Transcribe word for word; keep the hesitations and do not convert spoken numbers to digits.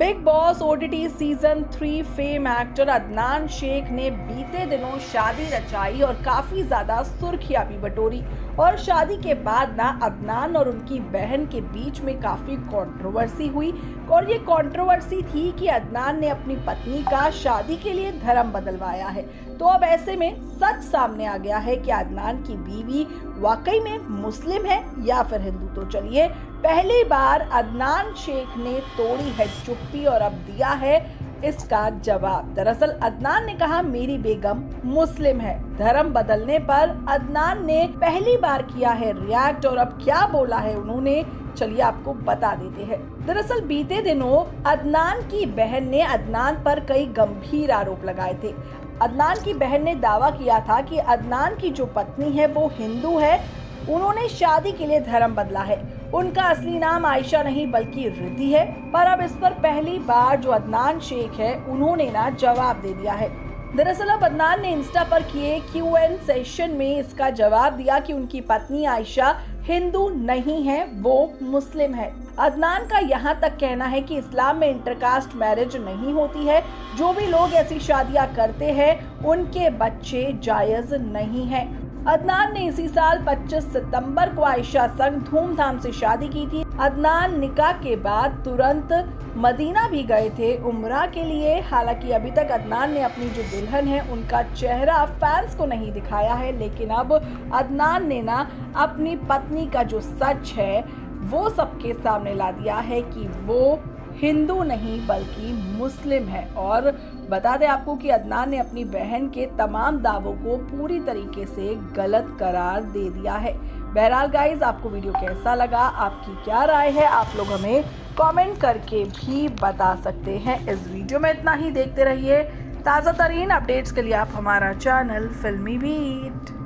Big Boss OTT season three fame actor Adnan Shaikh ने बीते दिनों शादी रचाई और काफी ज्यादा सुर्खियां भी बटोरी। और शादी के बाद ना अदनान और उनकी बहन के बीच में काफी कंट्रोवर्सी हुई और ये कंट्रोवर्सी थी कि अदनान ने अपनी पत्नी का शादी के लिए धर्म बदलवाया है। तो अब ऐसे में सच सामने आ गया है कि अदनान की बीवी वाकई में मुस्लिम है या फिर हिंदू। तो चलिए पहली बार अदनान शेख ने तोड़ी है चुप्पी और अब दिया है इसका जवाब। दरअसल अदनान ने कहा मेरी बेगम मुस्लिम है। धर्म बदलने पर अदनान ने पहली बार किया है रिएक्ट और अब क्या बोला है उन्होंने, चलिए आपको बता देते हैं। दरअसल बीते दिनों अदनान की बहन ने अदनान पर कई गंभीर आरोप लगाए थे। अदनान की बहन ने दावा किया था कि अदनान की जो पत्नी है वो हिंदू है, उन्होंने शादी के लिए धर्म बदला है। उनका असली नाम आयशा नहीं बल्कि रिद्धि है। पर अब इस पर पहली बार जो अदनान शेख है उन्होंने ना जवाब दे दिया है। दरअसल अब अदनान ने इंस्टा पर किए क्यू एंड सेशन में इसका जवाब दिया कि उनकी पत्नी आयशा हिंदू नहीं है, वो मुस्लिम है। अदनान का यहाँ तक कहना है कि इस्लाम में इंटरकास्ट मैरिज नहीं होती है। जो भी लोग ऐसी शादियां करते हैं उनके बच्चे जायज नहीं है। अदनान ने इसी साल पच्चीस सितंबर को आयशा संग धूमधाम से शादी की थी। अदनान निकाह के बाद तुरंत मदीना भी गए थे उम्रा के लिए। हालांकि अभी तक अदनान ने अपनी जो दुल्हन है उनका चेहरा फैंस को नहीं दिखाया है, लेकिन अब अदनान ने ना अपनी पत्नी का जो सच है वो सबके सामने ला दिया है कि वो हिंदू नहीं बल्कि मुस्लिम है। और बता दें आपको कि अदनान ने अपनी बहन के तमाम दावों को पूरी तरीके से गलत करार दे दिया है। बहरहाल गाइज, आपको वीडियो कैसा लगा, आपकी क्या राय है, आप लोग हमें कमेंट करके भी बता सकते हैं। इस वीडियो में इतना ही। देखते रहिए ताज़ा तरीन अपडेट्स के लिए आप हमारा चैनल फिल्मी बीट।